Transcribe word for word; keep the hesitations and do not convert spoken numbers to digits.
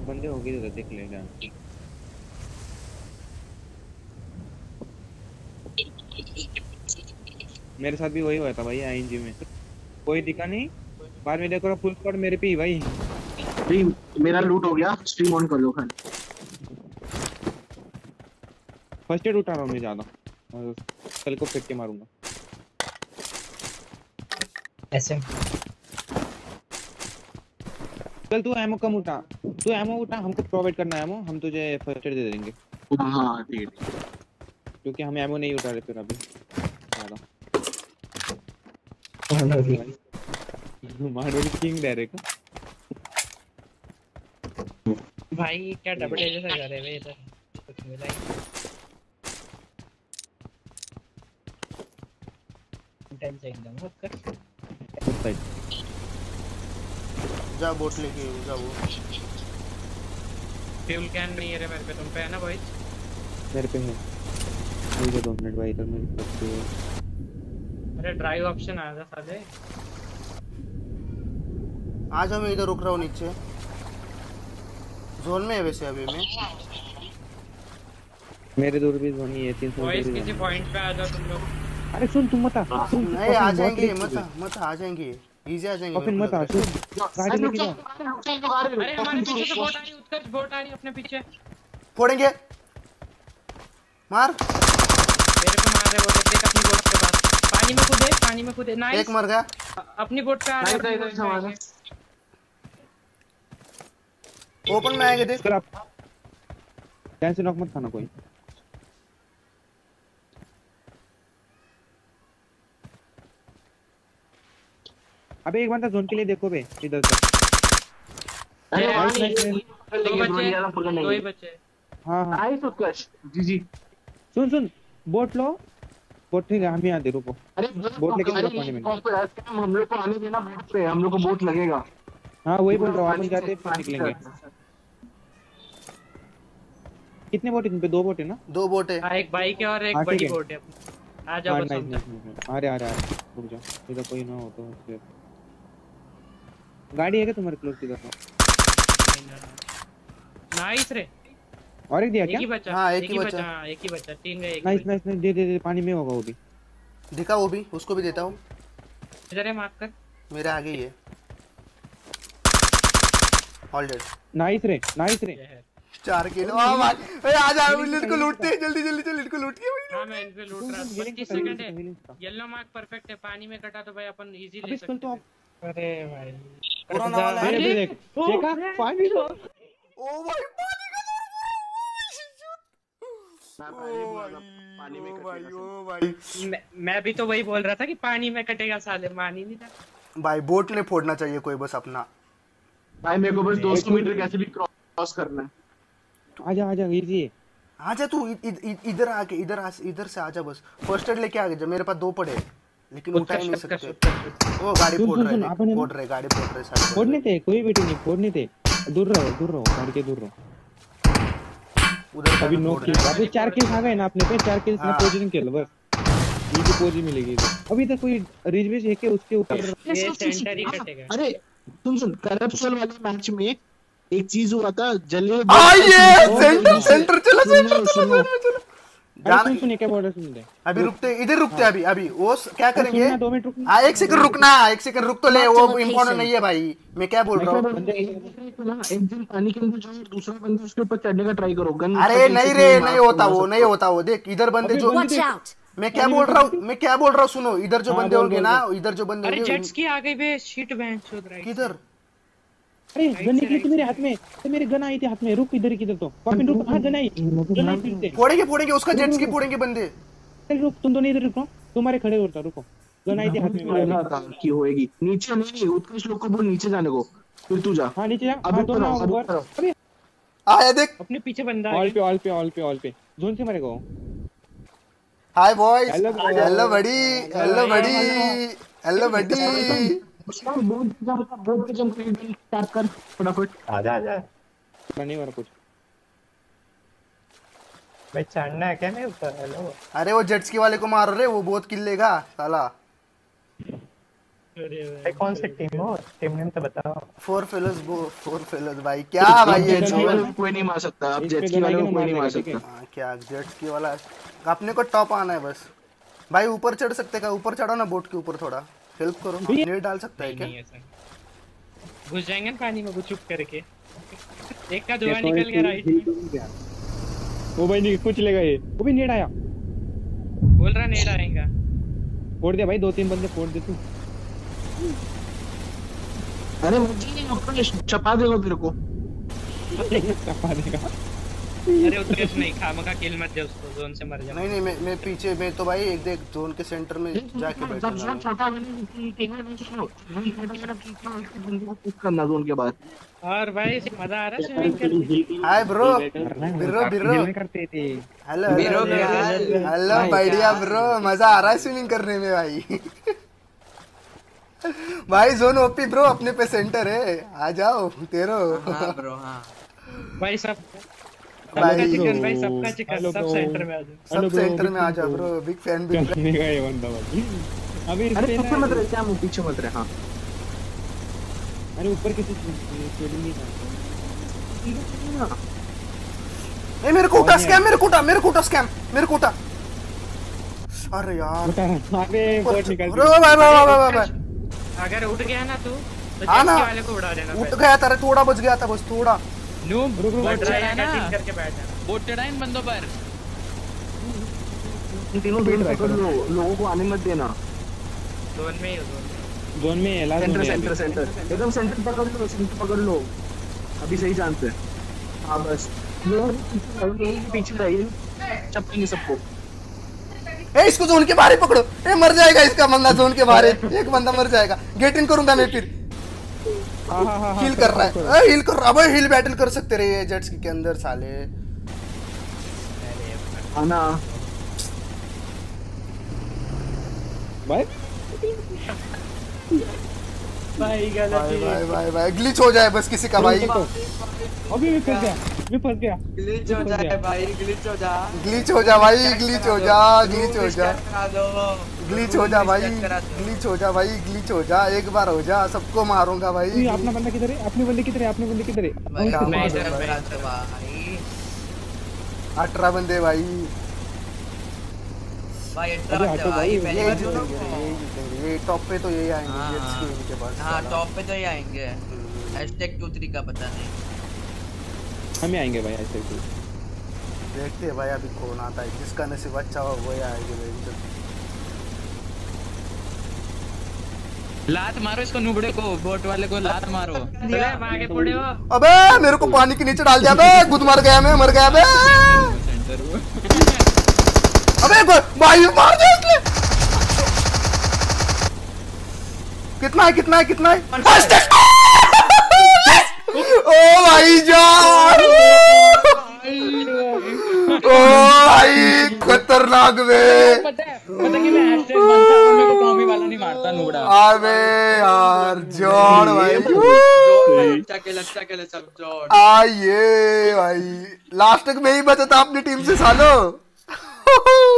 बंदे होगी तो देख लेगा। मेरे साथ भी वही हुआ था भाई आईएनजी में, कोई दिखा नहीं। बाद में देखो फुल स्क्वाड मेरे पे ही भाई। भाई मेरा लूट हो गया, स्ट्रीम ऑन कर लो खाली। फर्स्ट एड उठा रहा हूँ मैं ज्यादा, और कल को फेंक के मारूंगा ऐसे। चल तू एमो कम उठा, तू एमो उठा, हमको प्रोवाइड करना है एमो, हम तुझे फर्स्ट एड दे देंगे। हाँ हाँ ठीक है, क्योंकि हम एमो नहीं उठा रहे फिर अभी ज्यादा। मारोड़ी किंग डायरेक्ट। भाई क्या डबल एज से जा रहे हैं इधर, कुछ मिला ही इंटेंस एकदम होकर। जा बोट लेके जा। वो फ्यूल कैन नहीं है रे मेरे पे, तुम पे है ना भाई? मेरे पे है, मुझे दो मिनट भाई, इधर मेरे पे। अरे ड्राइव ऑप्शन आया था साले। आ जाओ, मैं इधर रुक रहा हूँ नीचे, जोन में है वैसे अभी मैं। मेरे दूर भी जोन ही है, तीन सौ वॉइस किसी पॉइंट पे आ जाओ तुम लोग। अरे सुन तुम मत आ, सुन नहीं आ जाएंगे, मत मत आ जाएंगे, इजी आ जाएंगे। फिर मत आ, सुन गाड़ी लेके जा। अरे हमारे पीछे से बोट आ रही, उत्कर्ष बोट आ रही अपने पीछे। फोड़ेंगे, मार। मेरे को मार रहे वो, देख अपनी बोट के पास, पानी में कूदे, पानी में कूदे। नाइस, एक मर गया। अपनी बोट पे आ रहे हैं। ओपन में आएंगे, देख। ध्यान से नॉक मत खाना कोई। अबे एक बंदा जोन के लिए देखो बे, इधर से। अरे दो बच्चे, दो ही बच्चे। हाँ हाँ नाइस उत्कर्ष जी जी। सुन सुन, बोट लो, बोट ठीक है, हम यहाँ दे रुको। अरे बोट लेके चलो पानी में। हम लोग को आने देना बोट पे, हम लोग को बोट लगेगा। हाँ वही बोल रहा हूँ, अपन जाते फिर निकलेंगे। कितने बोट है तुम पे? दो बोट है ना? दो बोट है। हाँ एक बाइक है और एक बड़ी बोट है। आ जाओ बस। आ रहे आ रहे रुक जाओ, इधर कोई ना हो तो फिर। गाड़ी है क्या तुम्हारे क्लोज इधर? नाइस रे। और एक दिया क्या? एक ही बचा। हाँ एक ही बचा, हाँ एक ही बचा, तीन गए। नाइस नाइस नाइस, दे दे दे, पानी में होगा वो भी। दिखा वो भी, उसको भी देता हूँ। इधर है, मार्क कर। मेरे आगे ही है। All dead. नाइस रे नाइस रे। चार किलो। हां भाई, ए आ जा, इनको लूटते हैं, जल्दी जल्दी चल, इनको लूट के भाई। हां मैं इनको लूट रहा हूं। पच्चीस सेकंड है, येलो मार्क परफेक्ट है। पानी में कटा तो भाई अपन इजी ले सकते हैं। अरे भाई पुराना वाला है, देख देखा पानी में। ओ भाई पानी का पानी में भाई। ओ भाई मैं, मैं भी तो वही बोल रहा था कि पानी में कटेगा, साले मान ही नहीं था भाई। बोट ने फोड़ना चाहिए कोई बस अपना। भाई मेरे को बस दो सौ मीटर कैसे भी क्रॉस करना है। आजा आजा इजी है। आजा तू इधर आके, इधर इधर से आजा बस। फर्स्ट एड लेके आ गया, मेरे पास दो पड़े लेकिन उठा ही नहीं सकते। ओ गाड़ी फोड़ रहे हैं, फोड़ रहे गाड़ी फोड़ रहे सारे। फोड़ने थे, कोई बेटी नहीं फोड़ने थे। दूर रहो दूर रहो, गाड़ी के दूर रहो। उधर अभी नो किल, अभी चार किल आ गए ना अपने पे। चार किल ना पोजीशन खेल बस, इजी पोजी मिलेगी इधर। अभी तक कोई रिजवेश है कि उसके ऊपर ये सेंटर ही कटेगा। अरे सुन सुन, करप्शन वाले मैच में एक चीज हुआ था, जल्दी आ ये सेंटर सेंटर चलो सेंटर चलो चलो। जान सुनिए क्या बोल रहे सुन दे। अभी रुकते, इधर रुकते अभी। अभी वो क्या करेंगे? दो मिनट रुकना। हाँ एक सेकंड रुकना, एक सेकंड रुक तो ले, वो इम्पोर्टेंट नहीं है भाई। मैं क्या बोल रहा हूँ? एक दिन पानी के अंदर जाओ, दूसरा बंदा उसके ऊपर चढ़ने का ट्राई करो। गन अरे नहीं रे, नहीं होता वो, नहीं होता वो। देख इधर बंदे जो, मैं क्या बोल रहा हूँ, मैं क्या बोल रहा हूँ सुनो। इधर जो बंदे होंगे ना, इधर जो बंदे अरे होंगे। जेट्स की आ गई बे, शिट बेंच चोद रहा है। किधर? अरे गन निकली थी मेरे हाथ में, तो मेरी गन आई थी हाथ में। रुक इधर किधर तो कॉपिन रुक। हां गन आई, गन आई फिर से। फोड़ेंगे फोड़ेंगे उसका, जेट्स की फोड़ेंगे बंदे। चल रुक, तुम दोनों इधर रुको, तुम्हारे खड़े होता रुको। गन आई थी हाथ में मेरे की होएगी। नीचे नहीं, उत्कृष्ट लोग को बोल नीचे जाने को, फिर तू जा। हां नीचे जा। अभी दोनों ऊपर। अबे आया देख, अपने पीछे बंदा ऑल पे ऑल पे ऑल पे ऑल पे जोन से मरेगा वो। Hi boys, hello buddy, hello buddy, hello buddy. Board board पे जंप टैप कर फटाफट। आजा आजा। नहीं मारा कुछ भाई, चढ़ना है क्या मैं ऊपर? हेलो। अरे वो जेट्स की वाले को मार रहे, वो बहुत किल लेगा साला। अरे भाई भाई कौन सी टीम हो, टीम नेम तो बताओ। फोर फेलोज वो फोर फेलोज भाई क्या भाई ये जेट स्की जीवन वाले को कोई नहीं मार सकता, अब इस जेट पे स्की वाले बनाएंगे को ना, कोई नहीं मार मार देगा, ठीक है। सकता। हाँ, क्या जेट स्की वाला अपने को टॉप आना है बस भाई। ऊपर चढ़ सकते का, ऊपर चढ़ो ना बोट के ऊपर, थोड़ा हेल्प करो। नेट डाल सकता है नहीं क्या? नहीं ऐसा घुस जाएंगे ना पानी में वो चुप करके। एक का धुआं देखो, निकल गया हिल- राइट हिल में। तो नहीं गया। वो भाई नहीं कुछ लेगा ये, वो भी नेट आया, बोल रहा नेड आएगा। फोड़ दिया भाई, दो तीन बंदे फोड़ दे तू। अरे मुझे ऊपर चपा देगा तेरे को। चपा देगा। अरे उत्कर्ष नहीं, खामखा किल मत दे उसको, जोन से मर जाना। नहीं नहीं मैं मैं पीछे मैं तो भाई एक देख जोन के सेंटर में जाके बैठा हूं। छोटा करना जोन के बाद। और भाई मजा आ रहा है स्विमिंग करके। हाय ब्रो बिरो बिरो हिल करते थे। हेलो हेलो हेलो बढ़िया ब्रो, मजा आ रहा है स्विमिंग करने में भाई। भाई जोन ओपी ब्रो, अपने पे सेंटर है, आ जाओ तेरो। हाँ ब्रो हाँ भाई सब भाई सबका चिकन, भाई सबका चिकन, हेलो सब ब्रो। सेंटर में आ जाओ। सब हेलो ब्रो, सेंटर में आ बिग जाओ fan bro, big fan big fan. चलने का ये बंदा भाई। अभी अरे इस पे पीछे ना- मत रहे, क्या मुंह पीछे मत रहे। हाँ अरे ऊपर किसी ट्रेडिंग नहीं था। ए मेरे को उठा स्कैम, मेरे को उठा मेरे को उठा स्कैम, मेरे को उठा। अरे यार आगे बोट निकल अरे भाई भाई भाई भाई भाई अगर उठ गया ना तू तो हाँ ना। जेट वाले को उड़ा देना। उठ गया था रे, थोड़ा बच गया था बस, थोड़ा। नूब रुक, रुक, बोट रुक, ड्राई ना। कटिंग करके बैठ जाना। बोट चढ़ा इन बंदों पर। इन तीनों जोन पकड़ लो, लोगों को आने मत देना। जोन में ही हो, जोन में। जोन में है, लास्ट सेंटर जोन में सेंटर है सेंटर एकदम सेंटर पकड़ लो, सेंटर पकड़ लो अभी सही चांस है। हाँ बस लोग पीछे रहिए, चपेंगे सबको। ए इसको जोन के बाहर ही पकड़ो, ए मर जाएगा इसका बंदा जोन के बाहर है। एक बंदा मर जाएगा, गेट इन करूंगा मैं फिर। हाँ हाँ हाँ हील कर रहा है, ए हील कर रहा है भाई, हील बैटल कर सकते रहे जेट्स के अंदर साले। आना भाई। भाई गलत भाई ही भाई भाई भाई ग्लिच हो जाए बस किसी का भाई। अभी मैं फंस गया, मैं फंस गया। ग्लिच हो जाए भाई, ग्लिच हो जा। ग्लिच हो जा भाई, ग्लिच हो जा, ग्लिच हो जा, करा दो। ग्लिच हो जा भाई, करा दो। ग्लिच हो जा भाई, ग्लिच हो जा, एक बार हो जा, सबको मारूंगा भाई। ये अपना बंदा किधर है? अपने बंदे किधर है? अपने बंदे किधर है? भाई काम मैं आ इधर जाए मैं करा दो भाई। अठारह बंदे भाई, भाई अरे अठारह हटो भाई भाई, पहली ये बार जीतेंगे दोनों रे, को। ये जीतेंगे, ये टॉप पे तो यही आएंगे हाँ, जेट्स के इनके पास। हाँ टॉप पे तो ही आएंगे। हैशटैग टू थ्री का पता नहीं। हमें आएंगे भाई ऐसे ही। देखते हैं भाई अभी कौन आता है, जिसका नसीब अच्छा हो वही आएंगे भाई। लात मारो इसको, नुबड़े को, बोट वाले को लात मारो। चले हम आगे पड़े हो। अबे मेरे को पानी के नीचे डाल दिया बे, खुद मर गया मैं, मर गया बे। अबे गो- भाई मार दिया इसने। कितना है कितना है कितना है? फर्स्ट ओ भाई जान, ओ भाई खतरनाक बे। पता है पता कि मैं हैशटैग बनता हूं, मेरे को टॉमी वाला नहीं मारता नुबड़ा। अबे यार जॉन भाई, अच्छा के अच्छा के सब जोड़। आइए भाई, लास्ट तक मैं ही बचा था अपनी टीम से सालो।